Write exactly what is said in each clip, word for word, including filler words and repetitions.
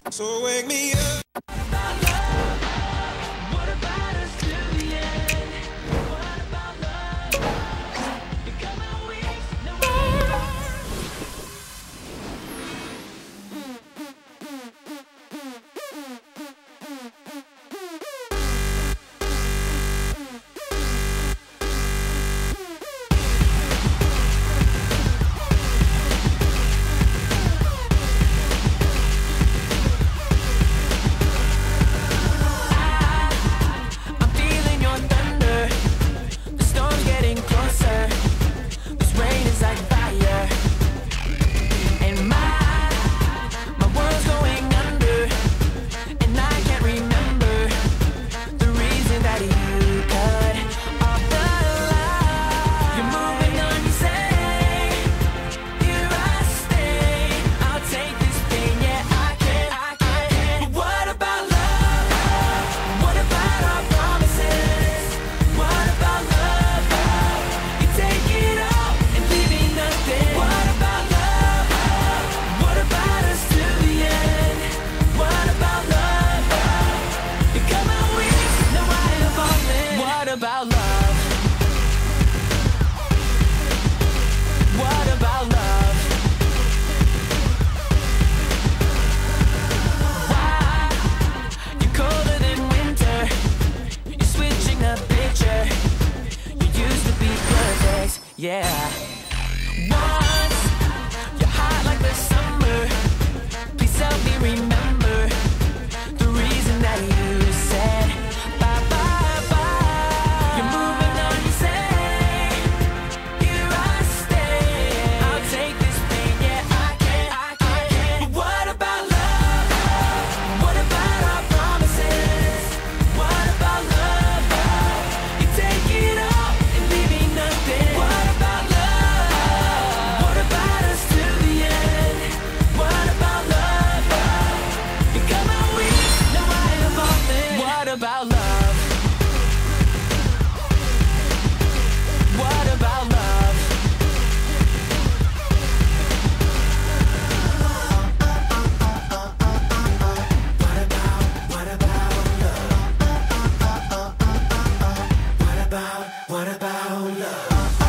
So wake me up. Yeah. Once you're hot like the summer. Please help me remember the reason that you said bye bye bye. You're moving on, you say here I stay. I'll take this pain, yeah I can, I can. But what about love? What about our promises? What about love? You take it all and leave me nothing. What about love? What about us to the end? What about love? You got my weak, now I have all this. What about love? What about love? What about, what about love? What about, what about love?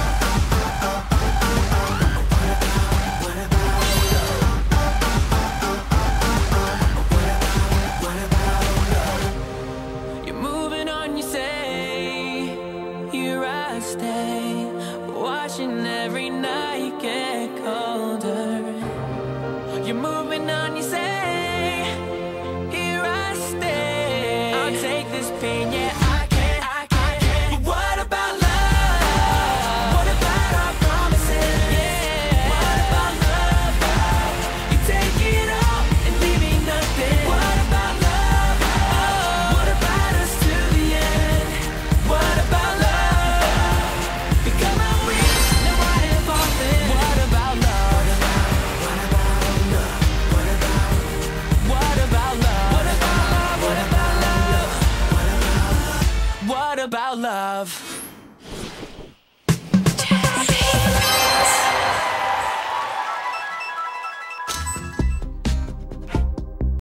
You're moving on, you say, here I stay, watching every night get colder. You're moving on, you say, here I stay. I'll take this pain, yeah I can, I can. But what about love? What about our promises? Yeah. What about love? You take it all and leave me nothing. What about love? What about us to the end? What about love? You got my weak, now I have all this. What about love? What about love? What about, what about love? What about love? What about love? What about love?